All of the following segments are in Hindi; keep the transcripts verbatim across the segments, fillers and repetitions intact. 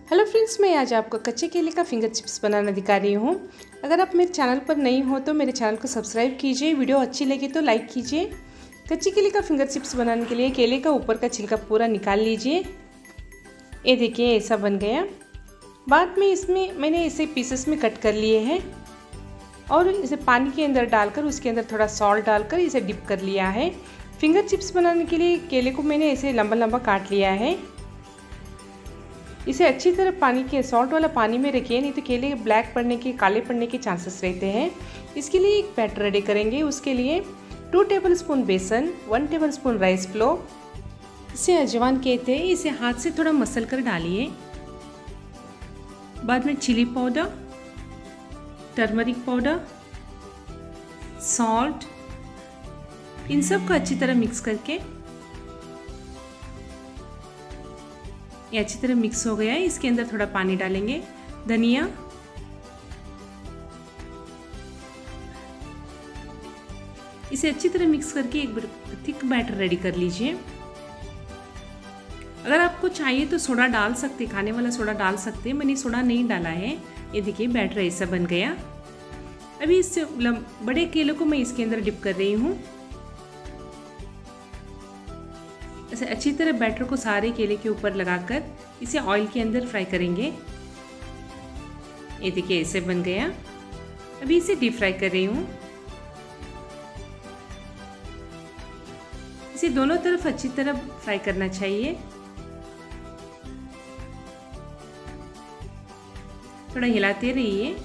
हेलो फ्रेंड्स, मैं आज आपको कच्चे केले का फिंगर चिप्स बनाना दिखा रही हूँ। अगर आप मेरे चैनल पर नई हो तो मेरे चैनल को सब्सक्राइब कीजिए, वीडियो अच्छी लगी तो लाइक कीजिए। कच्चे केले का फिंगर चिप्स बनाने के लिए केले का ऊपर का छिलका पूरा निकाल लीजिए। ये देखिए ऐसा बन गया। बाद में इसमें मैंने इसे पीसेस में कट कर लिए हैं और इसे पानी के अंदर डालकर उसके अंदर थोड़ा सॉल्ट डालकर इसे डिप कर लिया है। फिंगर चिप्स बनाने के लिए केले को मैंने ऐसे लंबा लंबा काट लिया है। इसे अच्छी तरह पानी के सॉल्ट वाला पानी में रखिए, नहीं तो केले ब्लैक पड़ने के काले पड़ने के चांसेस रहते हैं। इसके लिए एक बैटर रेडी करेंगे। उसके लिए टू टेबलस्पून बेसन, वन टेबलस्पून राइस फ्लोर, इसे अजवाइन कहते हैं, इसे हाथ से थोड़ा मसल कर डालिए। बाद में chilli powder, turmeric powder, salt, इन सब को अच्छी तरह मिक्स करके ये अच्छी तरह मिक्स हो गया है। इसके अंदर थोड़ा पानी डालेंगे, धनिया, इसे अच्छी तरह मिक्स करके एक थिक बैटर रेडी कर लीजिए। अगर आपको चाहिए तो सोडा डाल सकते, खाने वाला सोडा डाल सकते, मैंने सोडा नहीं डाला है। ये देखिए बैटर ऐसा बन गया। अभी इस बड़े केले को मैं इसके अंदर डिप कर रही हूँ। ऐसे अच्छी तरह बैटर को सारे केले के ऊपर लगाकर इसे ऑयल के अंदर फ्राई करेंगे। ये देखिए ऐसे बन गया। अभी इसे डीप फ्राई कर रही हूँ। इसे दोनों तरफ अच्छी तरह फ्राई करना चाहिए। थोड़ा हिलाते रहिए।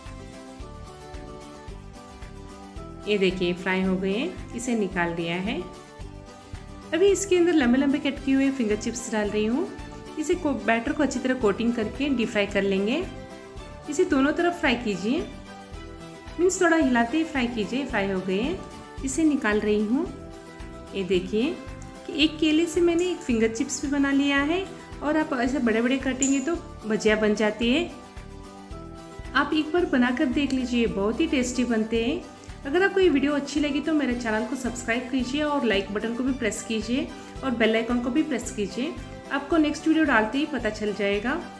ये देखिए फ्राई हो गए, इसे निकाल दिया है। अभी इसके अंदर लंबे लंबे कट किए हुए फिंगर चिप्स डाल रही हूँ। इसे को बैटर को अच्छी तरह कोटिंग करके डीप फ्राई कर लेंगे। इसे दोनों तरफ फ्राई कीजिए, मीन्स थोड़ा हिलाते ही फ्राई कीजिए। फ्राई हो गए, इसे निकाल रही हूँ। ये देखिए कि एक केले से मैंने एक फिंगर चिप्स भी बना लिया है और आप ऐसे बड़े बड़े काटेंगे तो भजिया बन जाती है। आप एक बार बनाकर देख लीजिए, बहुत ही टेस्टी बनते हैं। अगर आपको ये वीडियो अच्छी लगी तो मेरे चैनल को सब्सक्राइब कीजिए और लाइक बटन को भी प्रेस कीजिए और बेल आइकन को भी प्रेस कीजिए। आपको नेक्स्ट वीडियो डालते ही पता चल जाएगा।